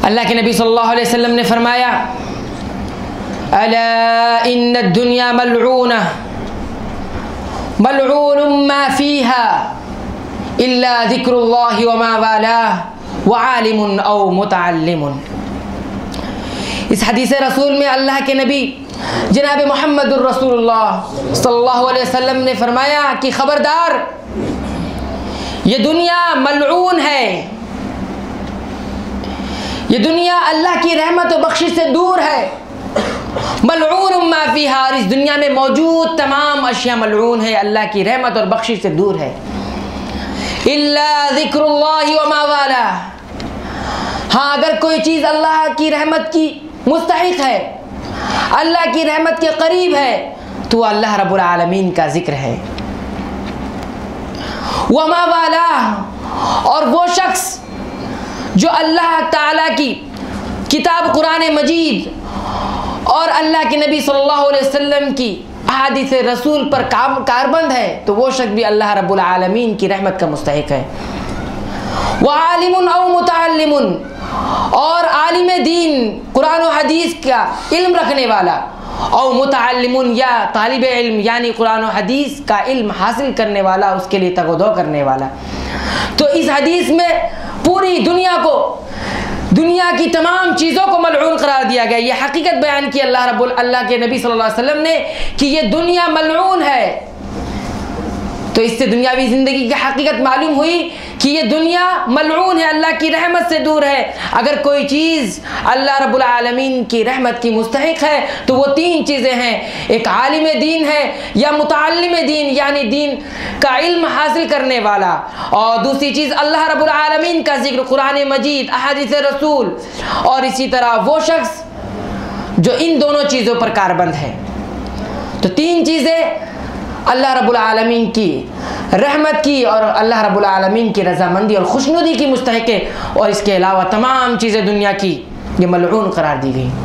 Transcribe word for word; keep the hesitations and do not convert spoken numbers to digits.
अल्लाह के नबी सल्लल्लाहु अलैहि वसल्लम ने फरमाया, अला इन्न दुनिया मलऊना मलऊनुम मा फीहा इल्ला ज़िक्रुल्लाहि व मा वालाह व आलिमुन औ मुतअल्लिमुन। इस हदीस रसूल में अल्लाह के नबी जनाब मुहम्मदुर रसूलुल्लाह सल्लल्लाहु अलैहि वसल्लम ने फरमाया कि खबरदार, ये दुनिया मलऊन है, ये दुनिया अल्लाह की रहमत और बख्शिश से दूर है। मलऊन मा फीहा, और इस दुनिया में मौजूद तमाम अशिया मलऊन है, अल्लाह की रहमत और बख्शिश से दूर है। इल्ला ज़िक्रुल्लाहि व मा वाला, हाँ अगर कोई चीज़ अल्लाह की रहमत की मुस्तहिक है, अल्लाह की रहमत के करीब है, तो अल्लाह रब्बुल आलमीन का जिक्र है। व मा वाला, और वो शख्स जो अल्लाह ताला की किताब कुरान मजीद और अल्लाह के नबी सल्लल्लाहु अलैहि वसल्लम की अहादीस रसूल पर काम कारबंद है, तो वो शख्स भी अल्लाह रब्बुल आलमीन की रहमत का मुस्तहिक है। व आलिमुन औ मुतअल्लिमुन, और आलिम दीन कुरान और हदीस का इल्म रखने वाला, और मुतअल्लिमुन या तालिब इल्म यानी कुरान और हदीस का इल्म हासिल करने वाला, उसके लिए तगदो करने वाला। तो इस हदीस में पूरी दुनिया को, दुनिया की तमाम चीज़ों को मलऊन करार दिया गया। ये हकीकत बयान की अल्लाह रब्बुल अल्लाह के नबी सल्लल्लाहु अलैहि वसल्लम ने कि ये दुनिया मलऊन है। तो इससे दुनियावी ज़िंदगी की हकीकत मालूम हुई कि ये दुनिया मलऊन है, अल्लाह की रहमत से दूर है। अगर कोई चीज़ अल्लाह रब्बुल आलमीन की रहमत की मुस्तहिक है तो वो तीन चीज़ें हैं, एक आलिम दीन है या मुतअल्लिम दीन यानी दीन का इल्म हासिल करने वाला, और दूसरी चीज़ अल्लाह रब्बुल आलमीन का जिक्र कुरान मजीद अहादीस रसूल, और इसी तरह वो शख्स जो इन दोनों चीज़ों पर कारबंद है। तो तीन चीज़ें अल्लाह रब्बुल आलमीन की रहमत की और अल्लाह रब्बुल आलमीन की रज़ामंदी और खुशनुदी की मुस्तहिक है, और इसके अलावा तमाम चीज़ें दुनिया की ये मलऊन करार दी गई।